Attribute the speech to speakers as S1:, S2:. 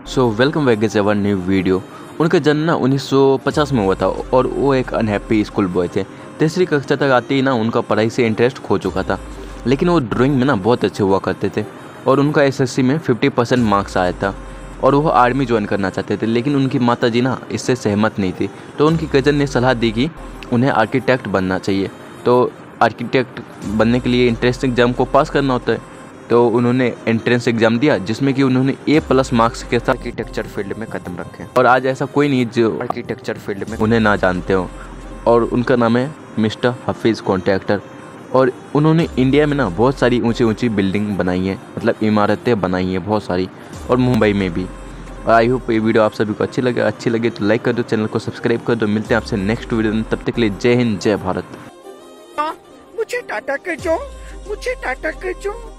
S1: So welcome back is our new video. उनका जन्म ना 1950 में हुआ था और वो एक अनहैप्पी स्कूल बॉय थे। तीसरी कक्षा तक आते ही ना उनका पढ़ाई से इंटरेस्ट खो चुका था, लेकिन वो ड्राइंग में ना बहुत अच्छे हुआ करते थे और उनका एसएससी में 50% मार्क्स आया था और वो आर्मी ज्वाइन करना चाहते थे। लेकिन उनकी माता जी ना इससे सहमत नहीं थी, तो उनकी कज़न ने सलाह दी कि उन्हें आर्किटेक्ट बनना चाहिए। तो आर्किटेक्ट बनने के लिए एंट्रेंस एग्ज़ाम को पास करना होता है, तो उन्होंने एंट्रेंस एग्ज़ाम दिया जिसमें कि उन्होंने A+ मार्क्स के साथ आर्किटेक्चर फील्ड में कदम रखे। और आज ऐसा कोई नहीं जो आर्किटेक्चर फील्ड में उन्हें ना जानते हो, और उनका नाम है मिस्टर हफीज़ कॉन्ट्रैक्टर। और उन्होंने इंडिया में ना बहुत सारी ऊंची ऊंची बिल्डिंग बनाई हैं, मतलब इमारतें बनाई हैं बहुत सारी, और मुंबई में भी। आई होप ये वीडियो आप सभी को अच्छी लगे तो लाइक कर दो, चैनल को सब्सक्राइब कर दो। मिलते हैं आपसे नेक्स्ट वीडियो में, तब तक के लिए जय हिंद जय भारत।
S2: मुझे टाटा कर जो।